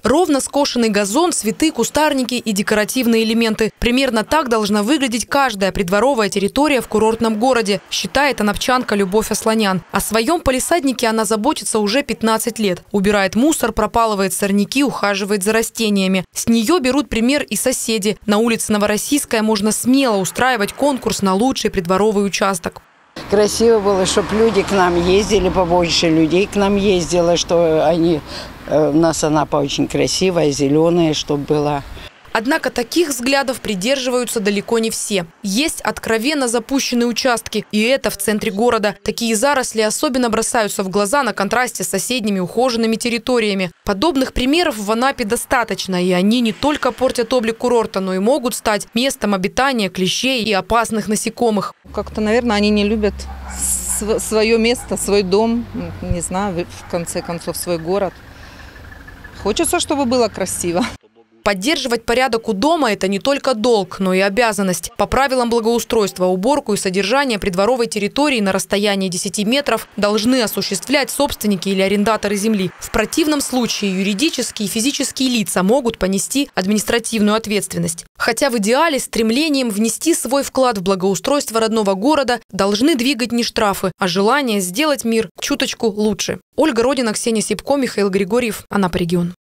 Ровно скошенный газон, цветы, кустарники и декоративные элементы. Примерно так должна выглядеть каждая придворовая территория в курортном городе, считает анапчанка Любовь Асланян. О своем палисаднике она заботится уже 15 лет. Убирает мусор, пропалывает сорняки, ухаживает за растениями. С нее берут пример и соседи. На улице Новороссийская можно смело устраивать конкурс на лучший придворовый участок. Красиво было, чтобы люди к нам ездили, побольше людей к нам ездило, что они... У нас Анапа очень красивая, зеленая, чтобы была. Однако таких взглядов придерживаются далеко не все. Есть откровенно запущенные участки, и это в центре города. Такие заросли особенно бросаются в глаза на контрасте с соседними ухоженными территориями. Подобных примеров в Анапе достаточно, и они не только портят облик курорта, но и могут стать местом обитания клещей и опасных насекомых. Как-то, наверное, они не любят свое место, свой дом, не знаю, в конце концов, свой город. Хочется, чтобы было красиво. Поддерживать порядок у дома – это не только долг, но и обязанность. По правилам благоустройства, уборку и содержание придворовой территории на расстоянии 10 метров должны осуществлять собственники или арендаторы земли. В противном случае юридические и физические лица могут понести административную ответственность. Хотя в идеале стремлением внести свой вклад в благоустройство родного города должны двигать не штрафы, а желание сделать мир чуточку лучше. Ольга Родина, Ксения Сипко, Михаил Григорьев, Анапа регион.